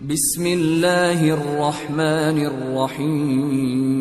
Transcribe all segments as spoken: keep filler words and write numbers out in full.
بسم اللہ الرحمن الرحیم۔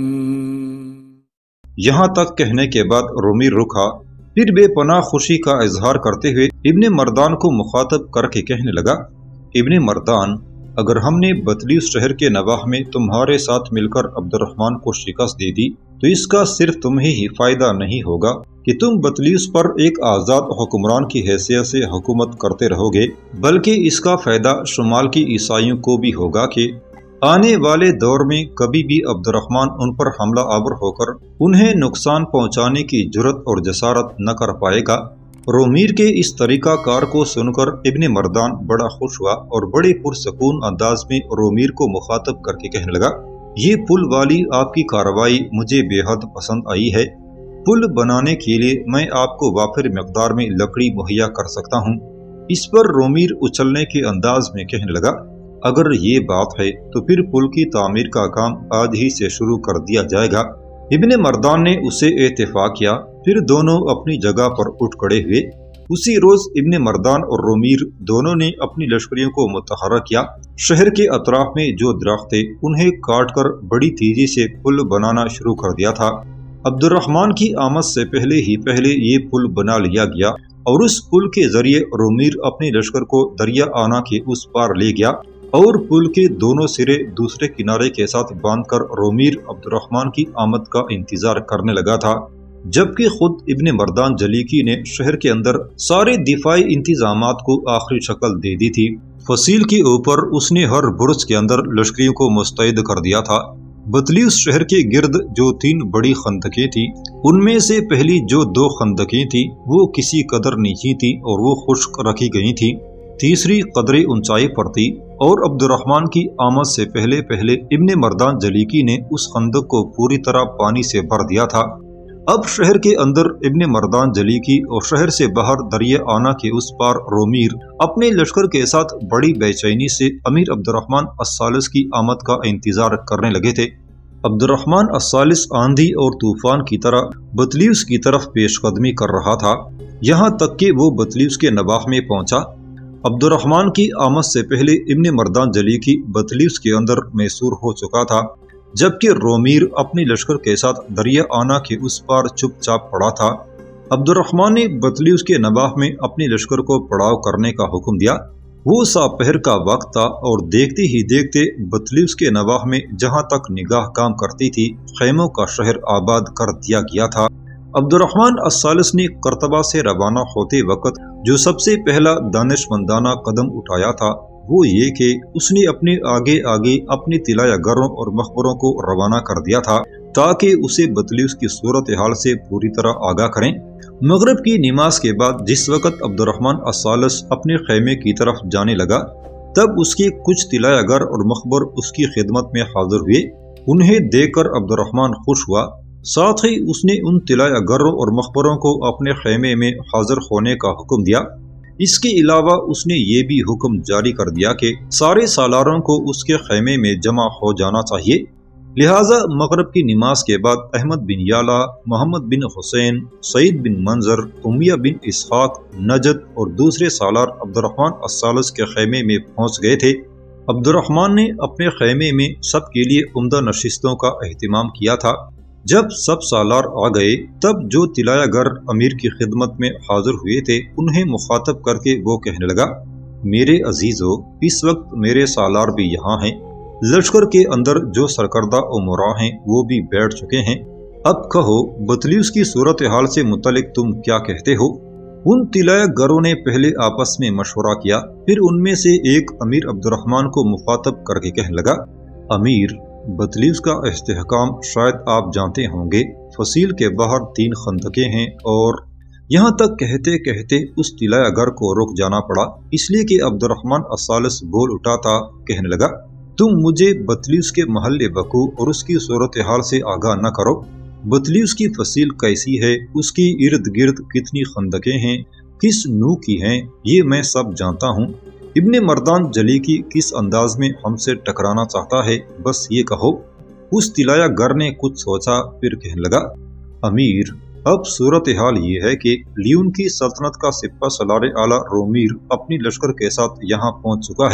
یہاں تک کہنے کے بعد رومی رکا، پھر بے پناہ خوشی کا اظہار کرتے ہوئے ابن مردان کو مخاطب کر کے کہنے لگا، ابن مردان، اگر ہم نے بطلیس شہر کے نواح میں تمہارے ساتھ مل کر عبد الرحمن کو شکست دے دی تو اس کا صرف تمہیں ہی فائدہ نہیں ہوگا کہ تم بطلیس پر ایک آزاد حکمران کی حیثیت سے حکومت کرتے رہو گے، بلکہ اس کا فائدہ شمال کی عیسائیوں کو بھی ہوگا کہ آنے والے دور میں کبھی بھی عبد الرحمن ان پر حملہ آور ہو کر انہیں نقصان پہنچانے کی جرت اور جسارت نہ کر پائے گا۔ رومیر کے اس طریقہ کار کو سن کر ابن مردان بڑا خوش ہوا اور بڑے پرسکون انداز میں رومیر کو مخاطب کر کے کہنے لگا، یہ پل والی آپ کی کارروائی مجھے بے حد پسند آئی ہے۔ پل بنانے کے لیے میں آپ کو وافر مقدار میں لکڑی مہیا کر سکتا ہوں۔ اس پر رومیر اچھلنے کے انداز میں کہنے لگا، اگر یہ بات ہے تو پھر پل کی تعمیر کا کام آج ہی سے شروع کر دیا جائے گا۔ ابن مردان نے اسے اتفاق کیا، پھر دونوں اپنی جگہ پر اٹھ کھڑے ہوئے۔ اسی روز ابن مردان اور رومیر دونوں نے اپنی لشکریوں کو متحرک کیا۔ شہر کے اطراف میں جو درخت تھے انہیں کاٹ کر بڑی تیزی سے پل بنانا شروع کر دیا تھا۔ عبد الرحمن کی آمد سے پہلے ہی پہلے یہ پل بنا لیا گیا اور اس پل کے ذریعے رومیر اپنے لشکر کو دریا آنا کے اس پار لے گیا اور پل کے دونوں سرے دوسرے کنارے کے ساتھ باندھ کر رومیر عبد الرحمن کی آمد کا انتظار کرنے لگا تھا، جبکہ خود ابن مردان جلیکی نے شہر کے اندر سارے دفاعی انتظامات کو آخری شکل دے دی تھی۔ فصیل کے اوپر اس نے ہر برج کے اندر لشکریوں کو مستعد کر دیا تھا۔ بطلیس شہر کے گرد جو تین بڑی خندقیں تھیں، ان میں سے پہلی جو دو خندقیں تھیں وہ کسی قدر نیچی تھیں اور وہ خشک رکھی گئی تھیں، تیسری قدر اونچائی پر تھی اور عبد الرحمن کی آمد سے پہلے پہلے ابن مردان جلیکی نے اس خندق کو پوری طرح پانی سے بھر دیا تھا۔ اب شہر کے اندر ابن مردان جلیکی اور شہر سے باہر دریا آنا کے اس پار رومیر اپنے لشکر کے ساتھ بڑی بے چینی سے امیر عبد الرحمن الثالث کی آمد کا انتظار کرنے لگے تھے۔ عبد الرحمن الثالث آندھی اور طوفان کی طرح بطلیس کی طرف پیش قدمی کر رہا تھا، یہاں تک کہ وہ بطلیس کے نواح میں پہنچا۔ عبد الرحمن کی آمد سے پہلے ابن مردان جلیکی بطلیس کے اندر میسور ہو چکا تھا، جبکہ رومیر اپنے لشکر کے ساتھ دریا آنا کے اس پار چپ چاپ پڑا تھا۔ عبد الرحمن نے بطلیس کے نواح میں اپنے لشکر کو پڑاؤ کرنے کا حکم دیا۔ وہ ساپہر کا وقت تھا اور دیکھتے ہی دیکھتے بطلیس کے نواح میں جہاں تک نگاہ کام کرتی تھی خیموں کا شہر آباد کر دیا گیا تھا۔ عبد الرحمن الثالث نے قرطبہ سے روانہ ہوتے وقت جو سب سے پہلا دانش مندانہ قدم اٹھایا تھا وہ یہ کہ اس نے اپنے آگے آگے اپنے طلایہ گروں اور مخبروں کو روانہ کر دیا تھا تاکہ اسے بطلیس کی صورتحال سے پوری طرح آگاہ کریں۔ مغرب کی نماز کے بعد جس وقت عبد الرحمن الثالث اپنے خیمے کی طرف جانے لگا، تب اس کے کچھ طلایہ گر اور مخبر اس کی خدمت میں حاضر ہوئے۔ انہیں دیکھ کر عبد الرحمن خوش ہوا، ساتھ ہی اس نے ان طلایہ گروں اور مخبروں کو اپنے خیمے میں حاضر ہونے کا حکم دیا۔ اس کے علاوہ اس نے یہ بھی حکم جاری کر دیا کہ سارے سالاروں کو اس کے خیمے میں جمع ہو جانا چاہیے۔ لہٰذا مغرب کی نماز کے بعد احمد بن یالا، محمد بن حسین، سعید بن منظر، امیہ بن اسحاق، نجد اور دوسرے سالار عبد الرحمن الثالث کے خیمے میں پہنچ گئے تھے۔ عبد الرحمن نے اپنے خیمے میں سب کے لیے عمدہ نشستوں کا اہتمام کیا تھا۔ جب سب سالار آ گئے تب جو طلایہ گر امیر کی خدمت میں حاضر ہوئے تھے انہیں مخاطب کر کے وہ کہنے لگا، میرے عزیزو، اس وقت میرے سالار بھی یہاں ہیں، لشکر کے اندر جو سرکردہ امراء ہیں وہ بھی بیٹھ چکے ہیں، اب کہو بطلیس کی صورتحال سے متعلق تم کیا کہتے ہو؟ ان طلایہ گروں نے پہلے آپس میں مشورہ کیا، پھر ان میں سے ایک امیر عبد الرحمن کو مخاطب کر کے کہنے لگا، امیر، بطلیس کا استحکام شاید آپ جانتے ہوں گے، فصیل کے باہر تین خندقیں ہیں اور یہاں تک کہتے کہتے اس طلایہ گر کو رک جانا پڑا، اس لیے کہ عبد الرحمن الثالث بول اٹھا تھا، کہنے لگا، تم مجھے بطلیس کے محل وقوع اور اس کی صورتحال سے آگاہ نہ کرو۔ بطلیس کی فصیل کیسی ہے، اس کی ارد گرد کتنی خندقیں ہیں، کس نوع کی ہیں، یہ میں سب جانتا ہوں۔ ابن مردان جلیکی کس انداز میں ہم سے ٹکرانا چاہتا ہے، بس یہ کہو۔ اس طلایہ گر نے کچھ سوچا، پھر کہنے لگا، امیر، اب صورتحال یہ ہے کہ لیون کی سلطنت کا سپہ سالار اعلیٰ رومیر اپنی لشکر کے ساتھ یہاں پہنچ چکا ہے۔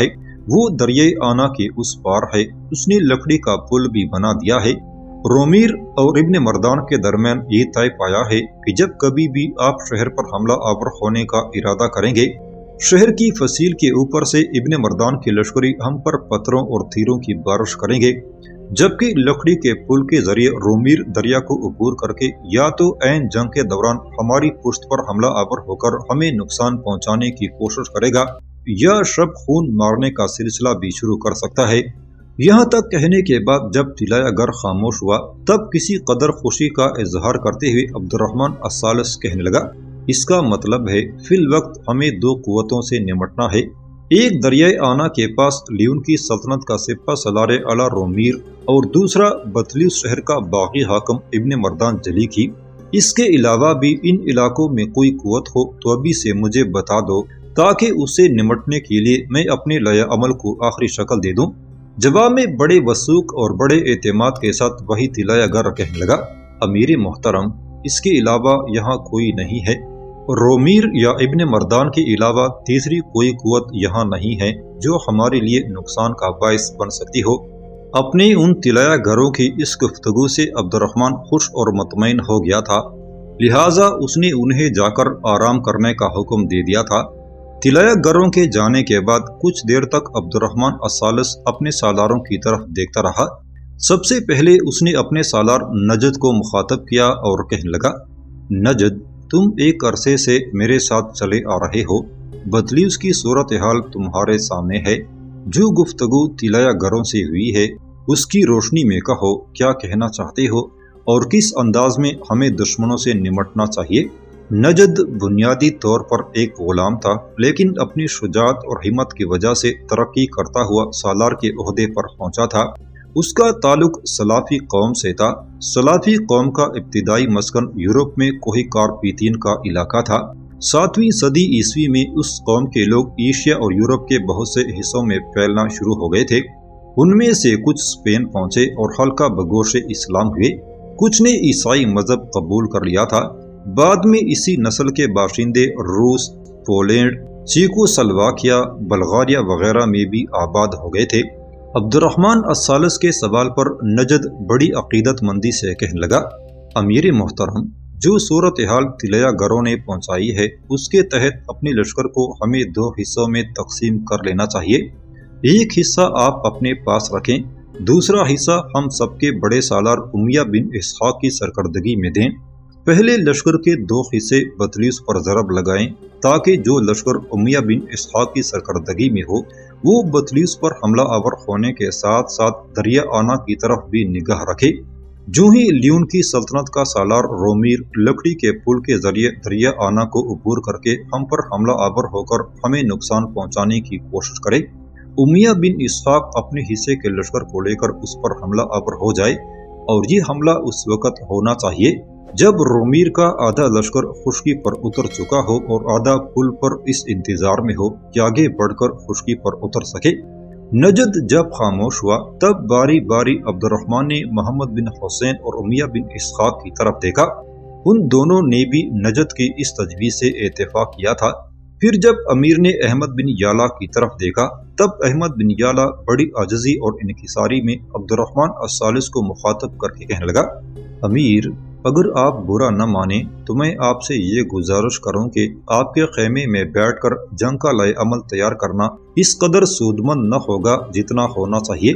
وہ دریائے آنا کے اس پار ہے، اس نے لکڑی کا پل بھی بنا دیا ہے۔ رومیر اور ابن مردان کے درمیان یہ طے پایا ہے کہ جب کبھی بھی آپ شہر پر حملہ آور ہونے کا ارادہ کریں گے، شہر کی فصیل کے اوپر سے ابن مردان کے لشکری ہم پر پتھروں اور تیروں کی بارش کریں گے، جبکہ لکڑی کے پل کے ذریعے رومیر دریا کو عبور کر کے یا تو عین جنگ کے دوران ہماری پشت پر حملہ آور ہو کر ہمیں نقصان پہنچانے کی کوشش کرے گا یا شب خون مارنے کا سلسلہ بھی شروع کر سکتا ہے۔ یہاں تک کہنے کے بعد جب طلایہ گر خاموش ہوا تب کسی قدر خوشی کا اظہار کرتے ہوئے عبد الرحمن الثالث کہنے لگا، اس کا مطلب ہے فی الوقت ہمیں دو قوتوں سے نمٹنا ہے، ایک دریائے آنا کے پاس لیون کی سلطنت کا سپہ سالار اعلیٰ رومیر اور دوسرا بطلیس شہر کا باغی حاکم ابن مردان جلیکی۔ اس کے علاوہ بھی ان علاقوں میں کوئی قوت ہو تو ابھی سے مجھے بتا دو تاکہ اسے نمٹنے کے لیے میں اپنے لائے عمل کو آخری شکل دے دوں۔ جواب میں بڑے وثوق اور بڑے اعتماد کے ساتھ وہی طلایہ گر کہنے لگا، امیر محترم، اس کے علاوہ یہاں کوئی نہیں ہے، رومیر یا ابن مردان کے علاوہ تیسری کوئی قوت یہاں نہیں ہے جو ہمارے لیے نقصان کا باعث بن سکتی ہو۔ اپنے ان طلایہ گروں کی اس گفتگو سے عبد الرحمن خوش اور مطمئن ہو گیا تھا، لہٰذا اس نے انہیں جا کر آرام کرنے کا حکم دے دیا تھا۔ طلایہ گروں کے جانے کے بعد کچھ دیر تک عبد الرحمن الثالث اپنے سالاروں کی طرف دیکھتا رہا۔ سب سے پہلے اس نے اپنے سالار نجد کو مخاطب کیا اور کہنے لگا، نجد، تم ایک عرصے سے میرے ساتھ چلے آ رہے ہو، بطلیس کی صورتحال تمہارے سامنے ہے، جو گفتگو طلایہ گروں سے ہوئی ہے اس کی روشنی میں کہو کیا کہنا چاہتے ہو اور کس انداز میں ہمیں دشمنوں سے نمٹنا چاہیے۔ نجد بنیادی طور پر ایک غلام تھا، لیکن اپنی شجاعت اور ہمت کی وجہ سے ترقی کرتا ہوا سالار کے عہدے پر پہنچا تھا۔ اس کا تعلق سلافی قوم سے تھا۔ سلافی قوم کا ابتدائی مسکن یورپ میں کوہ کارپیتین کا علاقہ تھا۔ ساتویں صدی عیسوی میں اس قوم کے لوگ ایشیا اور یورپ کے بہت سے حصوں میں پھیلنا شروع ہو گئے تھے۔ ان میں سے کچھ اسپین پہنچے اور حلقہ بگوش اسلام ہوئے، کچھ نے عیسائی مذہب قبول کر لیا تھا۔ بعد میں اسی نسل کے باشندے روس، پولینڈ، چیکو سلواکیا، بلغاریہ وغیرہ میں بھی آباد ہو گئے تھے۔ عبد الرحمن الثالث کے سوال پر نجد بڑی عقیدت مندی سے کہنے لگا، امیر محترم، جو صورتحال طلایہ گروں نے پہنچائی ہے اس کے تحت اپنے لشکر کو ہمیں دو حصوں میں تقسیم کر لینا چاہیے۔ ایک حصہ آپ اپنے پاس رکھیں، دوسرا حصہ ہم سب کے بڑے سالار امیہ بن اسحاق کی سرکردگی میں دیں۔ پہلے لشکر کے دو حصے بطلیس پر ضرب لگائیں تاکہ جو لشکر امیہ بن اسحاق کی سرکردگی میں ہو وہ بطلیس پر حملہ آور ہونے کے ساتھ ساتھ دریا آنا کی طرف بھی نگاہ رکھے۔ جو ہی لیون کی سلطنت کا سالار رومیر لکڑی کے پل کے ذریعے دریا آنا کو عبور کر کے ہم پر حملہ آور ہو کر ہمیں نقصان پہنچانے کی کوشش کرے، امیہ بن اسحاق اپنے حصے کے لشکر کو لے کر اس پر حملہ آور ہو جائے، اور یہ حملہ اس وقت ہونا چاہیے جب رومیر کا آدھا لشکر خشکی پر اتر چکا ہو اور آدھا پل پر اس انتظار میں ہو کہ آگے بڑھ کر خشکی پر اتر سکے۔ نجد جب خاموش ہوا تب باری باری عبد الرحمن نے محمد بن حسین اور امیہ بن اسحاق کی طرف دیکھا۔ ان دونوں نے بھی نجد کی اس تجویز سے اتفاق کیا تھا۔ پھر جب امیر نے احمد بن یالا کی طرف دیکھا تب احمد بن یالا بڑی عاجزی اور انکساری میں عبد الرحمن الثالث کو مخاطب کر کے کہنے لگا، امیر، اگر آپ برا نہ مانیں تو میں آپ سے یہ گزارش کروں کہ آپ کے خیمے میں بیٹھ کر جنگ کا لائے عمل تیار کرنا اس قدر سودمند نہ ہوگا جتنا ہونا چاہیے۔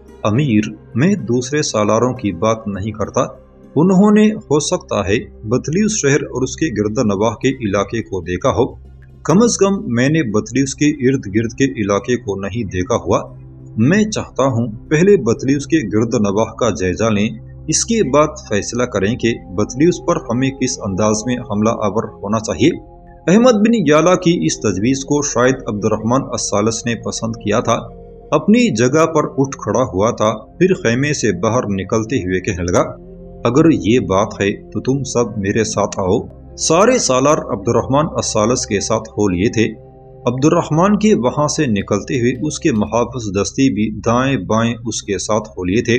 امیر، میں دوسرے سالاروں کی بات نہیں کرتا، انہوں نے ہو سکتا ہے بطلیس شہر اور اس کے گرد نواح کے علاقے کو دیکھا ہو، کم از کم میں نے بطلیس کے ارد گرد کے علاقے کو نہیں دیکھا ہوا۔ میں چاہتا ہوں پہلے بطلیس کے گرد نواح کا جائزہ لیں، اس کے بعد فیصلہ کریں کہ بطلیس پر ہمیں کس انداز میں حملہ آور ہونا چاہیے۔ احمد بن یالا کی اس تجویز کو شاید عبد الرحمن الثالث نے پسند کیا تھا۔ اپنی جگہ پر اٹھ کھڑا ہوا تھا، پھر خیمے سے باہر نکلتے ہوئے کہنے لگا، اگر یہ بات ہے تو تم سب میرے ساتھ آؤ۔ سارے سالار عبد الرحمن الثالث کے ساتھ ہو لیے تھے۔ عبد الرحمن کے وہاں سے نکلتے ہوئے اس کے محافظ دستی بھی دائیں بائیں اس کے ساتھ ہو لیے تھے۔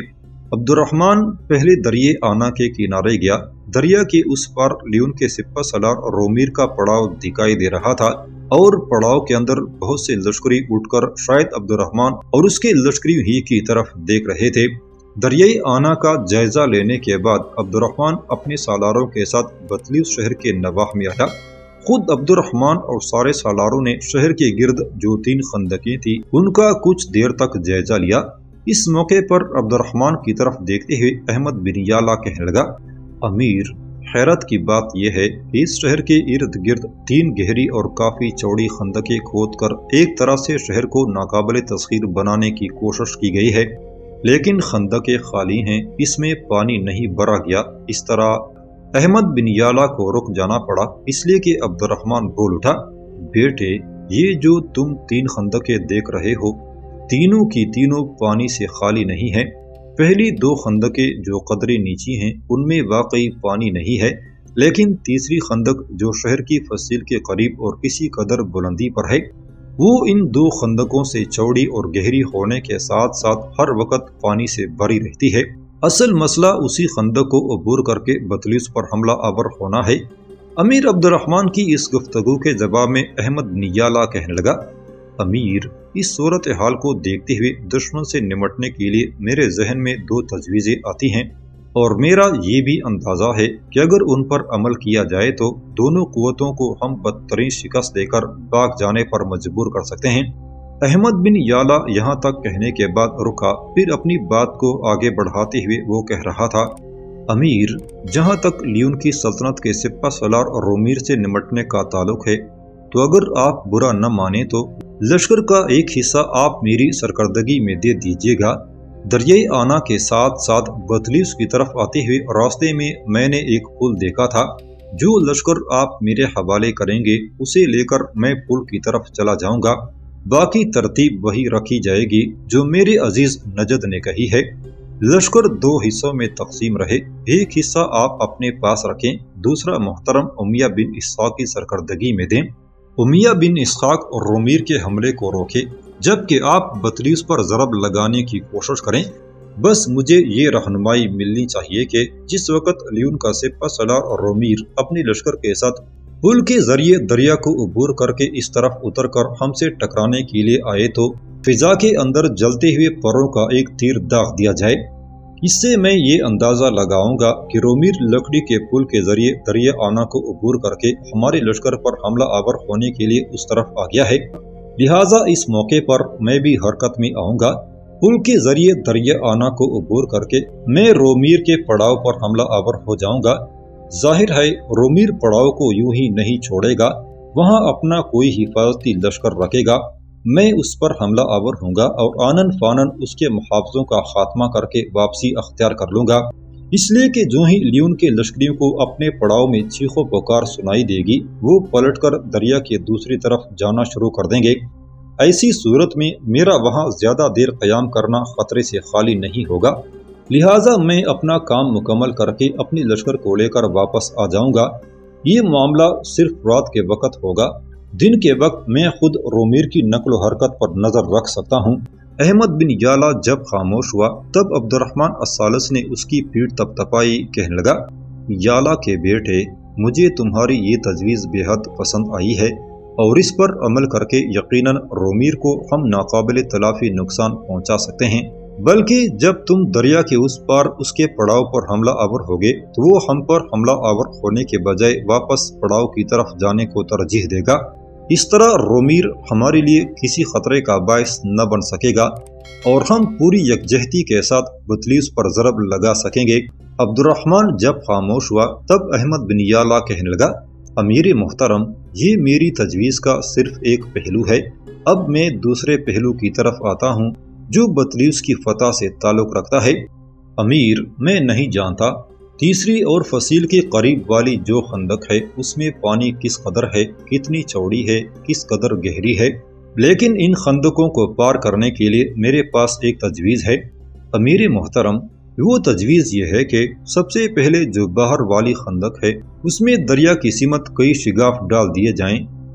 अब्दुर्रहमान पहले दरिया आना के किनारे गया। दरिया के उस पार लियोन के सिपह सलार और रोमीर का पड़ाव दिखाई दे रहा था और पड़ाव के अंदर बहुत से लश्करी उठकर शायद अब्दुर्रहमान और उसके लश्करी ही की तरफ देख रहे थे। दरियाई आना का जायजा लेने के बाद अब्दुर्रहमान अपने सालारों के साथ बतलीस शहर के नवाह में आया। खुद अब्दुर्रहमान और सारे सालारों ने शहर के गिर्द जो तीन खंदकें थी उनका कुछ देर तक जायजा लिया। इस मौके पर अब्दुर्रहमान की तरफ देखते हुए अहमद बिन याला कहने लगा, अमीर, हैरत की बात यह है कि इस शहर के इर्द गिर्द तीन गहरी और काफी चौड़ी खंदकें खोद कर एक तरह से शहर को नाकाबिले तस्खीर बनाने की कोशिश की गई है, लेकिन खंदकें खाली हैं, इसमें पानी नहीं भरा गया। इस तरह अहमद बिन याला को रुक जाना पड़ा, इसलिए कि अब्दुर्रहमान बोल उठा, बेटे, ये जो तुम तीन खंदकें देख रहे हो, तीनों की तीनों पानी से खाली नहीं है। पहली दो खंदकें जो कदरे नीची हैं उनमें वाकई पानी नहीं है, लेकिन तीसरी खंदक जो शहर की फसील के करीब और किसी कदर बुलंदी पर है, वो इन दो खंदकों से चौड़ी और गहरी होने के साथ साथ हर वक्त पानी से भरी रहती है। असल मसला उसी खंदक को अबूर करके बतलीस पर हमला आवर होना है। अमीर अब्दुर्रहमान की इस गुफ्तगू के जवाब में अहमद बिन याला कहने लगा, अमीर, इस सूरत हाल को देखते हुए दुश्मन से निमटने के लिए मेरे जहन में दो तजवीज़ें आती हैं और मेरा ये भी अंदाज़ा है कि अगर उन पर अमल किया जाए तो दोनों कुव्वतों को हम बदतरीन शिकस्त देकर भाग जाने पर मजबूर कर सकते हैं। अहमद बिन याला यहाँ तक कहने के बाद रुका, फिर अपनी बात को आगे बढ़ाते हुए वो कह रहा था, अमीर, जहाँ तक लियोन की सल्तनत के सिपह सलार और रोमीर से निमटने का ताल्लुक है, तो अगर आप बुरा न माने तो लश्कर का एक हिस्सा आप मेरी सरकर्दगी में दे दीजिएगा। दरियाई आना के साथ साथ बतलीस की तरफ आते हुए रास्ते में मैंने एक पुल देखा था। जो लश्कर आप मेरे हवाले करेंगे उसे लेकर मैं पुल की तरफ चला जाऊंगा। बाकी तरतीब वही रखी जाएगी जो मेरे अजीज नजद ने कही है। लश्कर दो हिस्सों में तकसीम रहे, एक हिस्सा आप अपने पास रखें, दूसरा मोहतरम उमैया बिन इसहाक की सरकर्दगी में दें। उमैया बिन इसहाक और रोमीर के हमले को रोके, जबकि आप बतलीस पर ज़रब लगाने की कोशिश करें। बस मुझे ये रहनुमाई मिलनी चाहिए कि जिस वक्त लियोन का सिपह सलार और रोमीर अपने लश्कर के साथ पुल के जरिए दरिया को अबूर करके इस तरफ उतर कर हमसे टकराने के लिए आए तो फिजा के अंदर जलते हुए परों का एक तीर दाग दिया जाए। इससे मैं ये अंदाज़ा लगाऊंगा कि रोमीर लकड़ी के पुल के जरिए दरिया आना को अबूर करके हमारे लश्कर पर हमला आवर होने के लिए उस तरफ आ गया है। लिहाजा इस मौके पर मैं भी हरकत में आऊंगा। पुल के जरिए दरिया आना को अबूर करके मैं रोमीर के पड़ाव पर हमला आवर हो जाऊंगा। जाहिर है रोमीर पड़ाव को यूं ही नहीं छोड़ेगा, वहां अपना कोई हिफाजती लश्कर रखेगा। मैं उस पर हमला आवर हूँगा और आनन फानन उसके मुहाफ़िज़ों का खात्मा करके वापसी अख्तियार कर लूँगा। इसलिए कि जो ही लियोन के लश्करियों को अपने पड़ाव में चीखों पुकार सुनाई देगी, वो पलटकर दरिया के दूसरी तरफ जाना शुरू कर देंगे। ऐसी सूरत में मेरा वहाँ ज़्यादा देर क़याम करना ख़तरे से खाली नहीं होगा। लिहाजा मैं अपना काम मुकम्मल करके अपने लश्कर को लेकर वापस आ जाऊँगा। ये मामला सिर्फ रात के वक्त होगा, दिन के वक्त मैं खुद रोमीर की नकलो हरकत पर नजर रख सकता हूँ। अहमद बिन याला जब खामोश हुआ तब अब्दुर्रहमान अस्सालस ने उसकी पीठ तपतपाई, कहने लगा, याला के बेटे, मुझे तुम्हारी ये तजवीज़ बेहद पसंद आई है और इस पर अमल करके यकीनन रोमीर को हम नाकाबिल तलाफी नुकसान पहुँचा सकते हैं। बल्कि जब तुम दरिया के उस पार उसके पड़ाव पर हमला आवर होगे तो वो हम पर हमला आवर होने के बजाय वापस पड़ाव की तरफ जाने को तरजीह देगा। इस तरह रोमीर हमारे लिए किसी खतरे का बायस न बन सकेगा और हम पूरी यकजहती के साथ बतलीस पर ज़रब लगा सकेंगे। अब्दुर्रहमान जब खामोश हुआ तब अहमद बिन याला कहने लगा, अमीर मोहतरम, ये मेरी तजवीज़ का सिर्फ एक पहलू है। अब मैं दूसरे पहलू की तरफ आता हूँ जो बतलीस की फतह से ताल्लुक़ रखता है। अमीर, मैं नहीं जानता तीसरी और फसील के करीब वाली जो खंदक है उसमें पानी किस कदर है, कितनी चौड़ी है, किस कदर गहरी है, लेकिन इन खंदकों को पार करने के लिए मेरे पास एक तजवीज़ है। अमीर मोहतरम, वो तजवीज़ ये है कि सबसे पहले जो बाहर वाली खंदक है उसमें दरिया की सीमत कई शिगाफ डाल दिए जाएं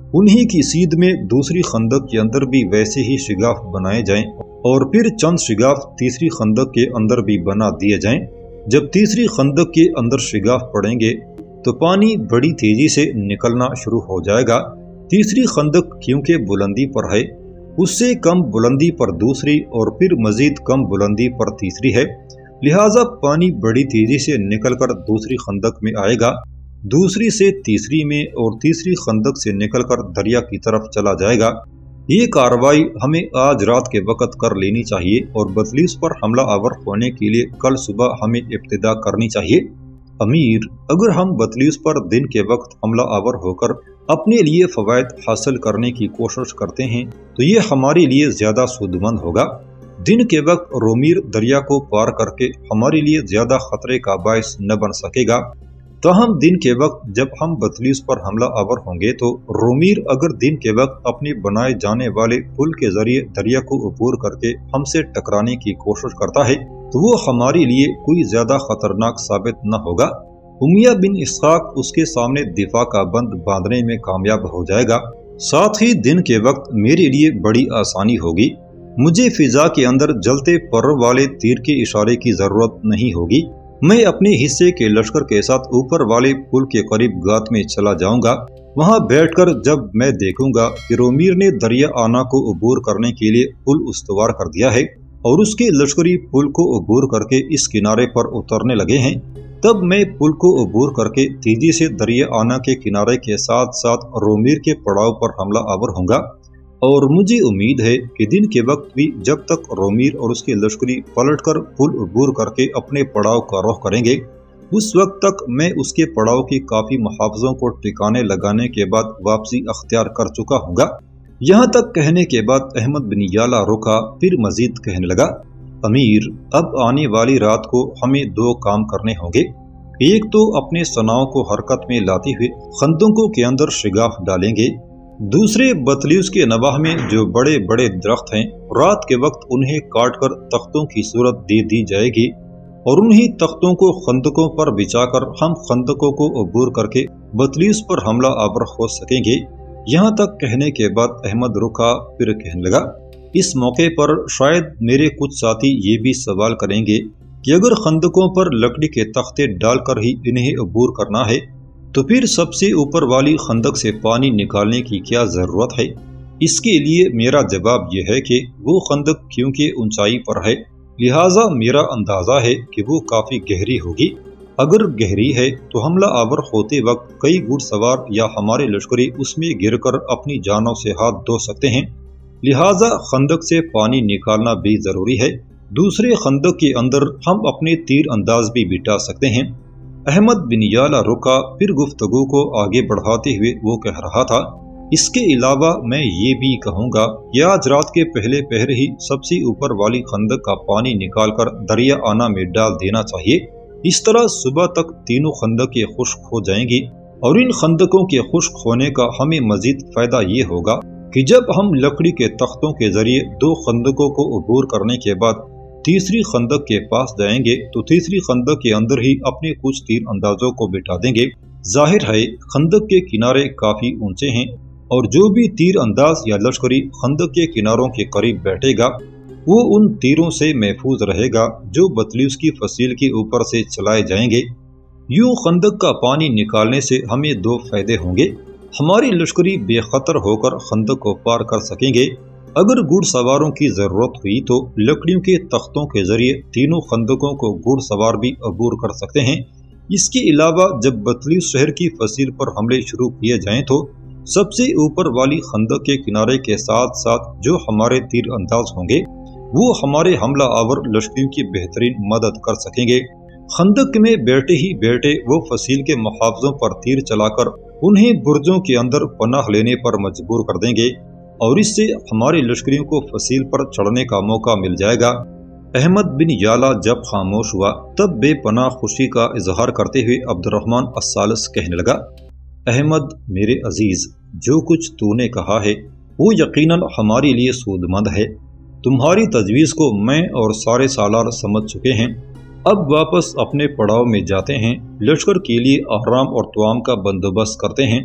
उन्हीं की सीध में दूसरी खंदक के अंदर भी वैसे ही शिगाफ बनाए जाएं और फिर चंद शिगाफ तीसरी खंदक के अंदर भी बना दिए जाएं। जब तीसरी खंदक के अंदर शिगाफ पड़ेंगे तो पानी बड़ी तेजी से निकलना शुरू हो जाएगा। तीसरी खंदक क्योंकि बुलंदी पर है, उससे कम बुलंदी पर दूसरी और फिर मजीद कम बुलंदी पर तीसरी है, लिहाजा पानी बड़ी तेजी से निकलकर दूसरी खंदक में आएगा, दूसरी से तीसरी में और तीसरी खंदक से निकलकर दरिया की तरफ चला जाएगा। ये कार्रवाई हमें आज रात के वक्त कर लेनी चाहिए और बतलीस पर हमला आवर होने के लिए कल सुबह हमें इब्तिदा करनी चाहिए। अमीर, अगर हम बतलीस पर दिन के वक्त हमला आवर होकर अपने लिए फ़वायद हासिल करने की कोशिश करते हैं तो ये हमारे लिए ज़्यादा सूदमंद होगा। दिन के वक्त रोमीर दरिया को पार करके हमारे लिए ज़्यादा खतरे का बायस न बन सकेगा। ताहम दिन के वक्त जब हम बतलीस पर हमला आवर होंगे तो रोमीर अगर दिन के वक्त अपने बनाए जाने वाले पुल के जरिए दरिया को अबूर करके हमसे टकराने की कोशिश करता है तो वो हमारे लिए कोई ज्यादा खतरनाक साबित न होगा। उमिया बिन इसहाक उसके सामने दिफा का बंद बांधने में कामयाब हो जाएगा। साथ ही दिन के वक्त मेरे लिए बड़ी आसानी होगी, मुझे फिजा के अंदर जलते पर वाले तीर के इशारे की जरूरत नहीं होगी। मैं अपने हिस्से के लश्कर के साथ ऊपर वाले पुल के करीब गात में चला जाऊंगा। वहां बैठकर जब मैं देखूंगा कि रोमीर ने दरिया आना को अबूर करने के लिए पुल उस्तवार कर दिया है और उसके लश्करी पुल को अबूर करके इस किनारे पर उतरने लगे हैं, तब मैं पुल को अबूर करके तेजी से दरिया आना के किनारे के साथ साथ रोमीर के पड़ाव पर हमला आवर होऊंगा। और मुझे उम्मीद है कि दिन के वक्त भी जब तक रोमीर और उसके लश्करी पलटकर पुल अबूर करके अपने पड़ाव का रुख करेंगे, उस वक्त तक मैं उसके पड़ाव की काफी मुहाफ़ज़ों को ठिकाने लगाने के बाद वापसी अख्तियार कर चुका हूँगा। यहाँ तक कहने के बाद अहमद बिन याला रुका, फिर मजीद कहने लगा, अमीर, अब आने वाली रात को हमें दो काम करने होंगे। एक तो अपने सनाओं को हरकत में लाते हुए खंदकों के अंदर शिगाफ डालेंगे, दूसरे बतलीस के नवाह में जो बड़े बड़े दरख्त हैं रात के वक्त उन्हें काट कर तख्तों की सूरत दे दी जाएगी और उन्हीं तख्तों को खंदकों पर बिछाकर हम खंदकों को अबूर करके बतलीस पर हमला आवर हो सकेंगे। यहाँ तक कहने के बाद अहमद रुका, फिर कहने लगा, इस मौके पर शायद मेरे कुछ साथी ये भी सवाल करेंगे कि अगर खंदकों पर लकड़ी के तख्ते डालकर ही इन्हें अबूर करना है तो फिर सबसे ऊपर वाली खंदक से पानी निकालने की क्या ज़रूरत है। इसके लिए मेरा जवाब यह है कि वो खंदक क्योंकि ऊंचाई पर है, लिहाजा मेरा अंदाज़ा है कि वो काफ़ी गहरी होगी। अगर गहरी है तो हमला आवर होते वक्त कई घुड़सवार या हमारे लश्करी उसमें गिरकर अपनी जानों से हाथ धो सकते हैं, लिहाजा खंदक से पानी निकालना भी ज़रूरी है। दूसरे खंदक के अंदर हम अपने तीर अंदाज भी बिठा सकते हैं। अहमद बिन याला रुका, फिर गुफ्तगू को आगे बढ़ाते हुए वो कह रहा था, इसके अलावा मैं ये भी कहूँगा कि आज रात के पहले पहर ही सबसे ऊपर वाली खंदक का पानी निकालकर दरिया आना में डाल देना चाहिए। इस तरह सुबह तक तीनों खंदकें खुश्क हो जाएंगी और इन खंदकों के खुश्क होने का हमें मजीद फायदा ये होगा कि जब हम लकड़ी के तख्तों के जरिए दो खंदकों को अबूर करने के बाद तीसरी खंदक के पास जाएंगे तो तीसरी खंदक के अंदर ही अपने कुछ तीर अंदाजों को बिठा देंगे। जाहिर है खंदक के किनारे काफी ऊंचे हैं और जो भी तीर अंदाज या लश्करी खंदक के किनारों के करीब बैठेगा वो उन तीरों से महफूज रहेगा जो बतलीस की फसील के ऊपर से चलाए जाएंगे। यूं खंदक का पानी निकालने से हमें दो फायदे होंगे। हमारी लश्करी बेखतर होकर खंदक को पार कर सकेंगे। अगर घुड़सवारों की जरूरत हुई तो लकड़ियों के तख्तों के जरिए तीनों खंदकों को घुड़सवार भी अबूर कर सकते हैं। इसके अलावा जब बतलीस शहर की फसील पर हमले शुरू किए जाएं तो सबसे ऊपर वाली खंदक के किनारे के साथ साथ जो हमारे तीर अंदाज होंगे वो हमारे हमला आवर लश्करियों की बेहतरीन मदद कर सकेंगे। खंदक में बैठे ही बैठे वो फसील के मुहाफ़ज़ों पर तीर चलाकर उन्हें बुर्जों के अंदर पनाह लेने पर मजबूर कर देंगे और इससे हमारे लश्करियों को फसील पर चढ़ने का मौका मिल जाएगा। अहमद बिन याला जब खामोश हुआ तब बेपनाह खुशी का इजहार करते हुए अब्दुर्रहमान अस्सालिस कहने लगा, अहमद मेरे अजीज, जो कुछ तूने कहा है वो यकीनन हमारे लिए सूदमंद है। तुम्हारी तजवीज़ को मैं और सारे सालार समझ चुके हैं। अब वापस अपने पड़ाव में जाते हैं, लश्कर के लिए आराम और तवाम का बंदोबस्त करते हैं।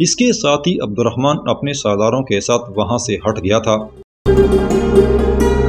اس کے ساتھ ہی عبد الرحمن اپنے سرداروں کے ساتھ وہاں سے ہٹ گیا تھا۔